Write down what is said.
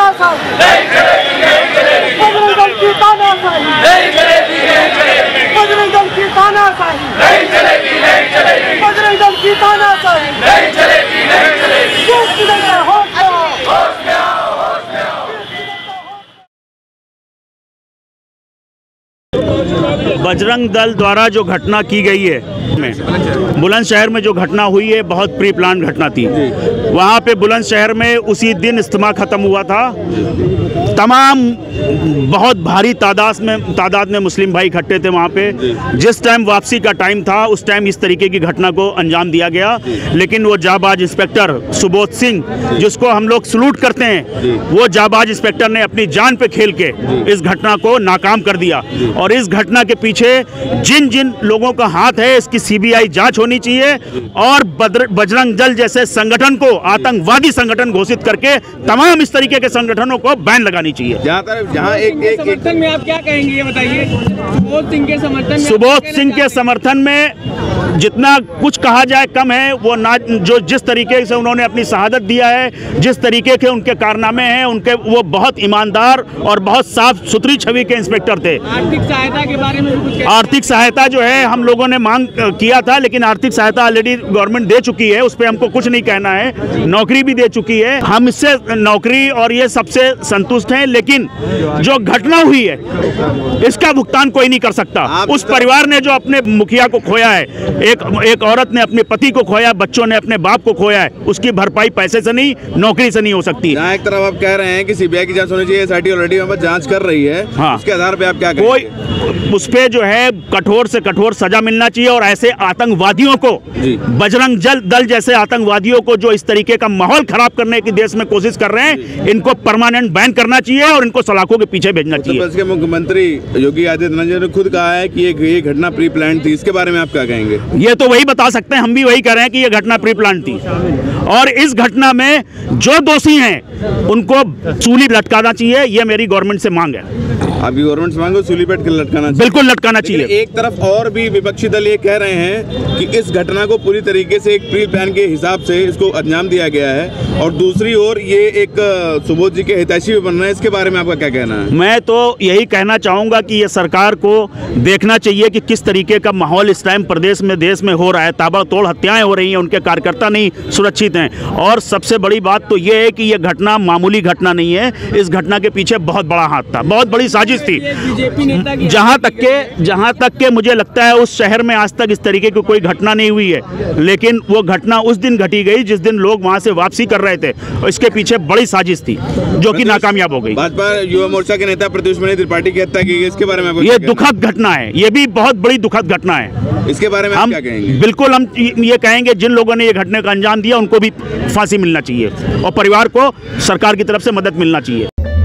तानाशाही, बजरंग दल की तानाशाही, बजरंग दल की तानाशाही, बजरंग दल की तानाशाही, बजरंग दल द्वारा जो घटना की गई है बुलंदशहर में जो घटना हुई है बहुत प्री प्लान घटना थी। वहाँ पे बुलंदशहर में उसी दिन इज्तिमा ख़त्म हुआ था। तमाम बहुत भारी तादाद में मुस्लिम भाई इकट्ठे थे वहाँ पे। जिस टाइम वापसी का टाइम था उस टाइम इस तरीके की घटना को अंजाम दिया गया, लेकिन वो जाबाज इंस्पेक्टर सुबोध सिंह, जिसको हम लोग सलूट करते हैं, वो जाबाज इंस्पेक्टर ने अपनी जान पे खेल के इस घटना को नाकाम कर दिया। और इस घटना के पीछे जिन जिन लोगों का हाथ है इसकी सीबीआई जांच होनी चाहिए और बजरंग दल जैसे संगठन को आतंकवादी संगठन घोषित करके तमाम इस तरीके के संगठनों को बैन लगानी चाहिए। जहां एक समर्थन में आप क्या कहेंगे ये बताइए? सुबोध सिंह के समर्थन में जितना कुछ कहा जाए कम है। वो जो जिस तरीके से उन्होंने अपनी शहादत दिया है, जिस तरीके के उनके कारनामे हैं, उनके वो बहुत ईमानदार और बहुत साफ सुथरी छवि के इंस्पेक्टर थे। आर्थिक सहायता के बारे में कुछ आर्थिक सहायता जो है हम लोगों ने मांग किया था, लेकिन आर्थिक सहायता ऑलरेडी गवर्नमेंट दे चुकी है, उस पर हमको कुछ नहीं कहना है। नौकरी भी दे चुकी है, हम इससे नौकरी और ये सबसे संतुष्ट हैं। लेकिन जो घटना हुई है इसका भुगतान कोई नहीं कर सकता। उस परिवार ने जो अपने मुखिया को खोया है, एक औरत ने अपने पति को खोया, बच्चों ने अपने बाप को खोया है, उसकी भरपाई पैसे से नहीं, नौकरी से नहीं हो सकती। एक तरफ आप कह रहे हैं कि सीबीआई की जांच होनी चाहिए, एसआईटी ऑलरेडी वहां पर जांच कर रही है। हाँ, उसके आधार पे आप क्या कहेंगे? कोई उस पे जो है कठोर से कठोर सजा मिलना चाहिए और ऐसे आतंकवादियों को, बजरंग दल जैसे आतंकवादियों को जो इस तरीके का माहौल खराब करने की देश में कोशिश कर रहे हैं, इनको परमानेंट बैन करना चाहिए और इनको सलाखों के पीछे भेजना चाहिए। उत्तर प्रदेश के मुख्यमंत्री योगी आदित्यनाथ ने खुद कहा है कि ये घटना प्री प्लान थी, इसके बारे में आप क्या कहेंगे? ये तो वही बता सकते हैं, हम भी वही कह रहे हैं कि ये घटना प्री प्लान थी और इस घटना में जो दोषी हैं उनको सूली लटकाना चाहिए। ये मेरी गवर्नमेंट से मांग है। अभी गवर्नमेंट से मांगो सूली पे लटकाना चाहिए। बिल्कुल लटकाना चाहिए। एक तरफ और भी विपक्षी दल ये कह रहे हैं कि इस घटना को पूरी तरीके से एक प्री प्लान के हिसाब से इसको अंजाम दिया गया है और दूसरी ओर ये एक सुबोध जी के हितैषी भी बन रहे हैं। इसके बारे में आपका क्या कहना है? मैं तो यही कहना चाहूँगा कि ये सरकार को देखना चाहिए कि किस तरीके का माहौल इस टाइम प्रदेश में, देश में हो रहा है। ताबड़तोड़ हत्याएं हो रही हैं, उनके कार्यकर्ता नहीं सुरक्षित हैं। और सबसे बड़ी बात तो ये है कि ये घटना मामूली घटना नहीं है, इस घटना के पीछे बहुत बड़ा हाथ था, बहुत बड़ी साजिश थी। जहां तक के मुझे लगता है उस शहर में आज तक इस तरीके की कोई घटना नहीं हुई है, लेकिन वो घटना उस दिन घटी गई जिस दिन लोग वहां से वापसी कर रहे थे। इसके पीछे बड़ी साजिश थी जो कि नाकामयाब हो गई। भाजपा युवा मोर्चा के नेता प्रत्युष मणि त्रिपाठी की हत्या की, इसके बारे में ये दुखद घटना है, ये भी बहुत बड़ी दुखद घटना है। इसके बारे में हम क्या कहेंगे? बिल्कुल हम ये कहेंगे जिन लोगों ने ये घटना का अंजाम दिया उनको भी फांसी मिलना चाहिए और परिवार को सरकार की तरफ से मदद मिलना चाहिए।